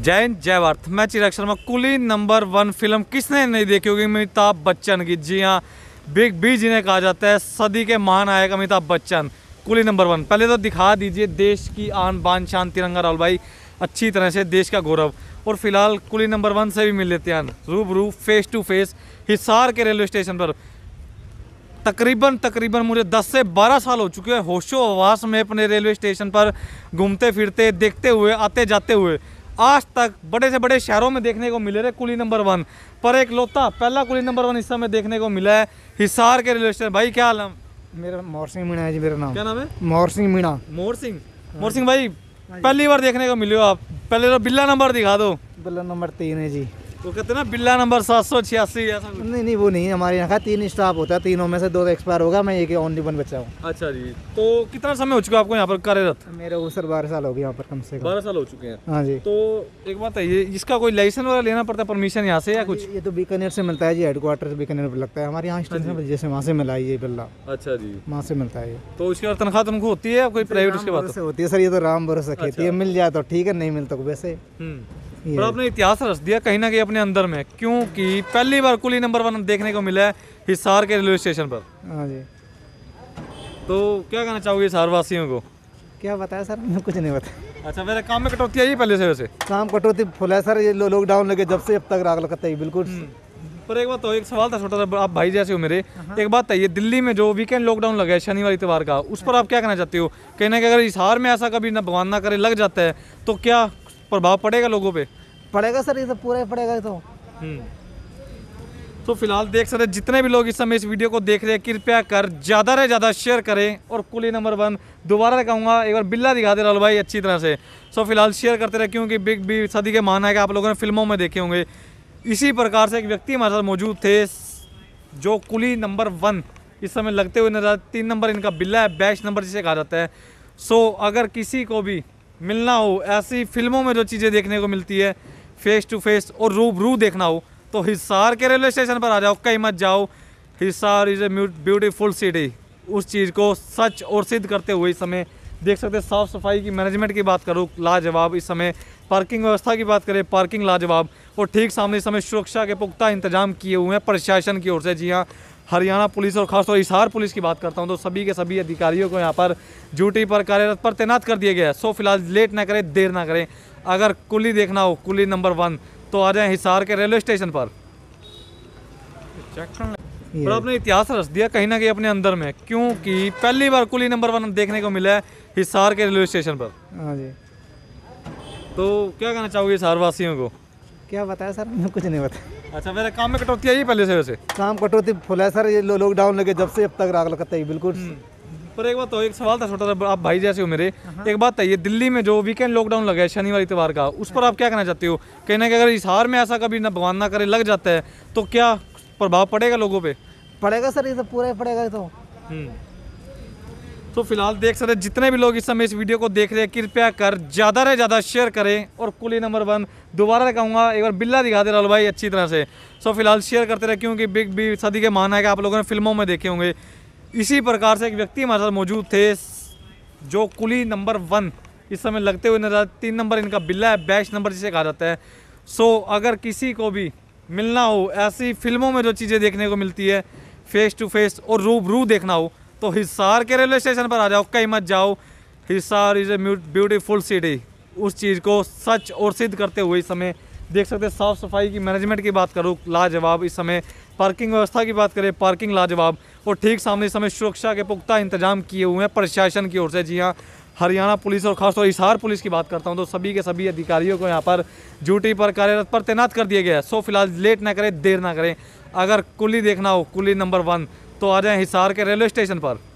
जय हिंद जय भारत। मैं चिराग शर्मा। कुली नंबर 1 फिल्म किसने नहीं देखी होगी? अमिताभ बच्चन की। जी हाँ, बिग बी जिन्हें कहा जाता है, सदी के महानायक अमिताभ बच्चन। कुली नंबर 1 पहले तो दिखा दीजिए देश की आन बान शान तिरंगा राहुल भाई, अच्छी तरह से देश का गौरव। और फिलहाल कुली नंबर 1 से भी मिल लेते हैं रूबरू, फेस टू फेस, हिसार के रेलवे स्टेशन पर। तकरीबन मुझे 10 से 12 साल हो चुके हैं होशो हवास में अपने रेलवे स्टेशन पर घूमते फिरते, देखते हुए, आते जाते हुए। आज तक बड़े से बड़े शहरों में देखने को मिले रहे कुली नंबर 1, पर एक लौता पहला कुली नंबर 1 इस समय देखने को मिला है हिसार के रेलवे स्टेशन। भाई क्या हाल है? मेरा मोर सिंह मीणा है जी, मेरा नाम। क्या नाम है? मोर सिंह मीणा। मोर सिंह भाई, पहली बार देखने को मिले हो आप। पहले तो बिल्ला नंबर दिखा दो। बिल्ला नंबर 3 है जी। तो कहते ना बिल्ला नंबर 786 ऐसा कुछ। नहीं, वो नहीं है हमारे यहाँ का। 3 स्टाफ होता है, तीनों में से 2 एक्सपायर होगा, मैं एक ओनली 1 बच्चा हूँ। अच्छा जी। तो कितना समय हो चुका आपको यहाँ पर कार्यरत? मेरे को सर 12 साल हो गए यहाँ पर, कम से कम 12 साल हो चुके हैं। हाँ जी। तो एक बात है, ये इसका कोई लाइसेंस वगैरह लेना पड़ता है, परमिशन यहाँ से या कुछ? ये तो बीकानेर से मिलता है जी, हेडक्वार्टर से बीकानेर पर लगता है। हमारे यहाँ स्टेशन जैसे वहाँ से मिला है ये बिल्ला। अच्छा जी, वहाँ से मिलता है ये। तो उसके बाद तनख्वाह तुमको होती है कोई प्राइवेट? उसके बाद होती है सर, ये तो राम भरोसा खेती है, मिल जाए तो ठीक है, नहीं मिलता तो वैसे। पर आपने इतिहास रच दिया कहीं ना कहीं अपने अंदर में, क्योंकि पहली बार कुली नंबर 1 देखने को मिला है हिसार के रेलवे स्टेशन पर। हाँ जी। तो क्या कहना चाहोगे हिसार वासियों को? क्या बताया सर, मैं कुछ नहीं बताया। अच्छा, मेरे काम में कटौती आई पहले से? वैसे काम कटौती फुल है सर, ये लॉकडाउन लगे जब से अब तक राग लगता है बिल्कुल। पर एक बात तो, एक सवाल था छोटा सा, आप भाई जैसे हो मेरे। एक बात है, ये दिल्ली में जो वीकेंड लॉकडाउन लगा है शनिवार इतवार का, उस पर आप क्या कहना चाहते हो? कहना कि अगर हिसार में ऐसा कभी न भगवान ना करे लग जाता है तो क्या प्रभाव पड़ेगा लोगों पे? पड़ेगा सर, ये तो पूरा ही पड़ेगा। तो फिलहाल देख सकते हैं जितने भी लोग इस समय इस वीडियो को देख रहे हैं, कृपया कर ज़्यादा से ज़्यादा शेयर करें। और कुली नंबर 1 दोबारा कहूँगा, एक बार बिल्ला दिखा दे राहुल भाई अच्छी तरह से। सो फिलहाल शेयर करते रहे, क्योंकि बिग बी सदी के महानायक आप लोगों ने फिल्मों में देखे होंगे। इसी प्रकार से एक व्यक्ति हमारे साथ मौजूद थे जो कुली नंबर 1 इस समय लगते हुए नजर। 3 नंबर इनका बिल्ला है, बैच नंबर जिसे कहा जाता है। सो अगर किसी को भी मिलना हो, ऐसी फिल्मों में जो चीज़ें देखने को मिलती है फेस टू फेस और रूबरू देखना हो, तो हिसार के रेलवे स्टेशन पर आ जाओ, कहीं मत जाओ। Hisar is a beautiful city. उस चीज़ को सच और सिद्ध करते हुए इस समय देख सकते हैं। साफ़ सफाई की मैनेजमेंट की बात करूँ, लाजवाब। इस समय पार्किंग व्यवस्था की बात करें, पार्किंग लाजवाब। और ठीक सामने इस समय सुरक्षा के पुख्ता इंतजाम किए हुए हैं प्रशासन की ओर से। जी हाँ, हरियाणा पुलिस और खासतौर हिसार पुलिस की बात करता हूँ तो सभी के सभी अधिकारियों को यहाँ पर ड्यूटी पर कार्यरत पर तैनात कर दिया गया है। सो फिलहाल लेट ना करें, देर ना करें। अगर कुली देखना हो, कुली नंबर 1, तो आ जाएं हिसार के रेलवे स्टेशन पर। पर आपने इतिहास रच दिया कहीं ना कहीं अपने अंदर में, क्योंकि पहली बार कुली नंबर 1 देखने को मिला है हिसार के रेलवे स्टेशन पर। हाँ जी। तो क्या कहना चाहोगे हिसार वासियों को? क्या बताया सर, मैं कुछ नहीं बताया। अच्छा, मेरे काम में कटौती आई पहले से? वैसे काम कटौती फुल है सर, ये लॉकडाउन लगे जब से अब तक राग लगता है बिल्कुल। पर एक बात तो, एक सवाल था छोटा सा, आप भाई जैसे हो मेरे। एक बात है, ये दिल्ली में जो वीकेंड लॉकडाउन लगा है शनिवार इतवार का, उस पर आप क्या कहना चाहते हो? कहना कि अगर हिसार में ऐसा कभी न भगवान ना करे लग जाता है तो क्या प्रभाव पड़ेगा लोगों पे? पड़ेगा सर, ये तो पूरा ही पड़ेगा। तो फिलहाल देख सकते हैं जितने भी लोग इस समय इस वीडियो को देख रहे हैं, कृपया कर ज़्यादा से ज़्यादा शेयर करें। और कुली नंबर 1 दोबारा कहूँगा, एक बार बिल्ला दिखा दे राहुल भाई अच्छी तरह से। सो फिलहाल शेयर करते रहे, क्योंकि बिग बी सदी के महानायक आप लोगों ने फिल्मों में देखे होंगे। इसी प्रकार से एक व्यक्ति हमारे साथ मौजूद थे जो कुली नंबर 1 इस समय लगते हुए नजर। 3 नंबर इनका बिल्ला है, बैच नंबर जिसे कहा जाता है। सो अगर किसी को भी मिलना हो, ऐसी फिल्मों में जो चीज़ें देखने को मिलती है फेस टू फेस और रूबरू देखना हो, तो हिसार के रेलवे स्टेशन पर आ जाओ, कहीं मत जाओ। Hisar is a beautiful city. उस चीज़ को सच और सिद्ध करते हुए इस समय देख सकते हैं। साफ़ सफाई की मैनेजमेंट की बात करूँ, लाजवाब। इस समय पार्किंग व्यवस्था की बात करें, पार्किंग लाजवाब। और ठीक सामने इस समय सुरक्षा के पुख्ता इंतजाम किए हुए हैं प्रशासन की ओर से। जी हाँ, हरियाणा पुलिस और खासतौर हिसार पुलिस की बात करता हूँ तो सभी के सभी अधिकारियों को यहाँ पर ड्यूटी पर कार्यरत पर तैनात कर दिया गया है। सो फिलहाल लेट ना करें, देर ना करें। अगर कुली देखना हो, कुली नंबर 1, तो आ जाएं हिसार के रेलवे स्टेशन पर।